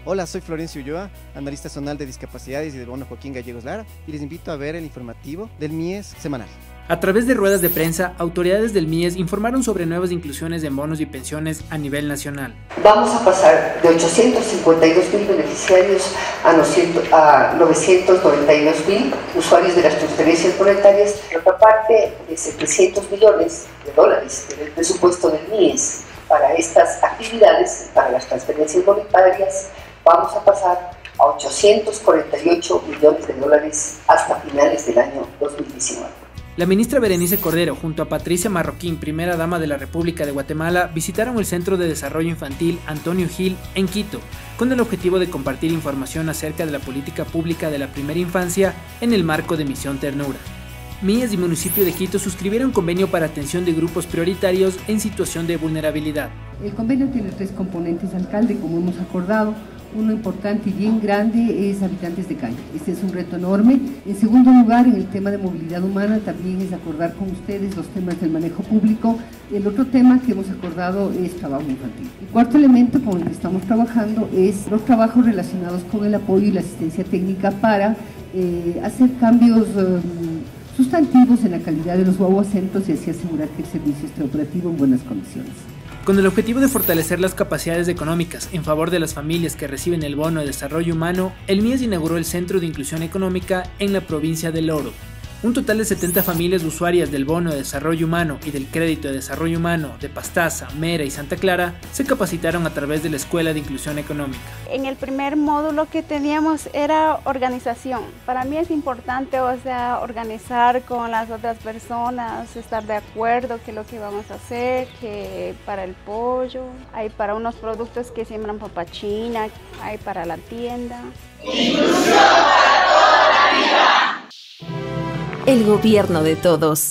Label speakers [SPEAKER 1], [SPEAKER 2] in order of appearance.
[SPEAKER 1] Hola, soy Florencio Ulloa, analista zonal de discapacidades y del bono Joaquín Gallegos Lara, y les invito a ver el informativo del MIES semanal.
[SPEAKER 2] A través de ruedas de prensa, autoridades del MIES informaron sobre nuevas inclusiones en bonos y pensiones a nivel nacional.
[SPEAKER 3] Vamos a pasar de 852.000 beneficiarios a 992.000 usuarios de las transferencias monetarias. Por otra parte, de 700 millones de dólares del presupuesto del MIES para estas actividades, para las transferencias monetarias, vamos a pasar a 848 millones de dólares hasta finales del año 2019.
[SPEAKER 2] La ministra Berenice Cordero, junto a Patricia Marroquín, primera dama de la República de Guatemala, visitaron el Centro de Desarrollo Infantil Antonio Gil en Quito, con el objetivo de compartir información acerca de la política pública de la primera infancia en el marco de Misión Ternura. MIES y Municipio de Quito suscribieron convenio para atención de grupos prioritarios en situación de vulnerabilidad.
[SPEAKER 4] El convenio tiene 3 componentes, alcalde, como hemos acordado. Uno importante y bien grande es habitantes de calle. Este es un reto enorme. En segundo lugar, en el tema de movilidad humana, también es acordar con ustedes los temas del manejo público. El otro tema que hemos acordado es trabajo infantil. El cuarto elemento con el que estamos trabajando es los trabajos relacionados con el apoyo y la asistencia técnica para hacer cambios sustantivos en la calidad de los guaguacentros y así asegurar que el servicio esté operativo en buenas condiciones.
[SPEAKER 2] Con el objetivo de fortalecer las capacidades económicas en favor de las familias que reciben el bono de desarrollo humano, el MIES inauguró el Centro de Inclusión Económica en la provincia del Oro. Un total de 70 familias usuarias del bono de desarrollo humano y del crédito de desarrollo humano de Pastaza, Mera y Santa Clara se capacitaron a través de la Escuela de Inclusión Económica.
[SPEAKER 5] En el primer módulo que teníamos era organización. Para mí es importante, organizar con las otras personas, estar de acuerdo qué es lo que vamos a hacer, que para el pollo, hay para unos productos que siembran papachina, hay para la tienda.
[SPEAKER 6] Inclusión para toda la vida. El gobierno de todos.